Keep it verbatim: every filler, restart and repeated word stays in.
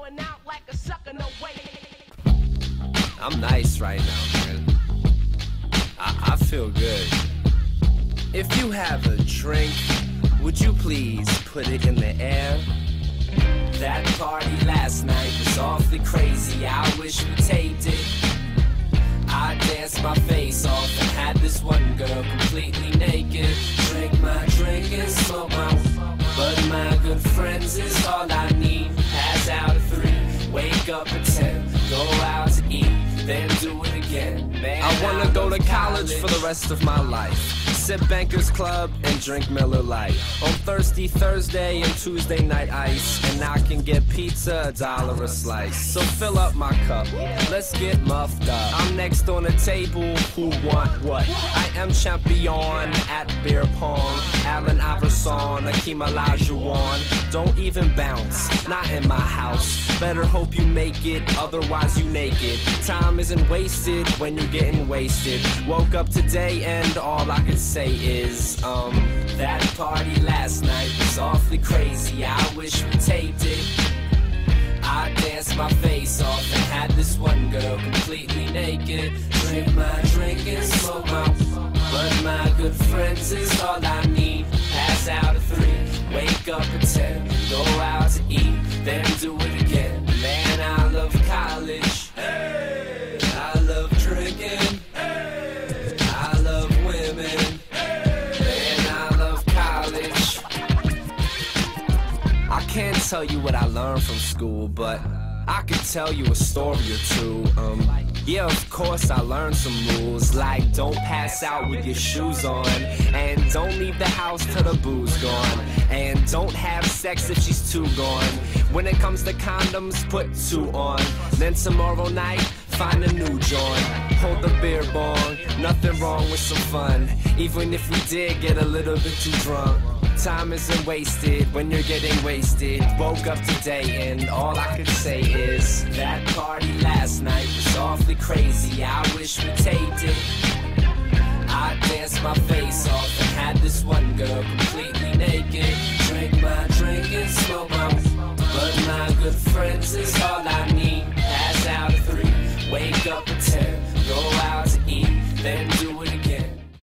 going out like a sucker, no way. I'm nice right now, man. I, I feel good. If you have a drink, would you please put it in the air? That party last night was awfully crazy. I wish we taped it. I danced my face off and had this one girl completely naked. Drink my drink and smoke my, but my good friends is all I need. Pass out at three, wake up at ten, go out to eat, then do it again. Man, I wanna go to college for the rest of my life. Sip Bankers Club and drink Miller Lite. On Thirsty Thursday and Tuesday night ice. And I can get pizza, a dollar a slice. So fill up my cup, let's get muffed up. I'm next on the table, who want what? I am champion at beer pong. Allen Iverson, Akeem Olajuwon. Don't even bounce, not in my house. Better hope you make it, otherwise you naked. Time isn't wasted when you're getting wasted. Woke up today and all I could say is, um, that party last night was awfully crazy. I wish we taped it. I danced my face off and had this one girl completely naked. Drink my drink and smoke my, but my good friends is all I need. Pass out at three, wake up at ten, go out to eat, then do it again. Man, I love college. Hey, I love drinking. Hey, I love women. Man, I love college. I can't tell you what I learned from school, but I could tell you a story or two. Um, yeah, of course I learned some rules, like don't pass out with your shoes on, and don't leave the house till the booze gone, and don't have sex if she's too gone. When it comes to condoms, put two on. Then tomorrow night, find a new joint. Hold the beer bong, nothing wrong with some fun, even if we did get a little bit too drunk. Time isn't wasted when you're getting wasted. Woke up today and all I could say is, that party last night was awfully crazy. I wish we taped it. I danced my face off and had this one girl completely naked. Drink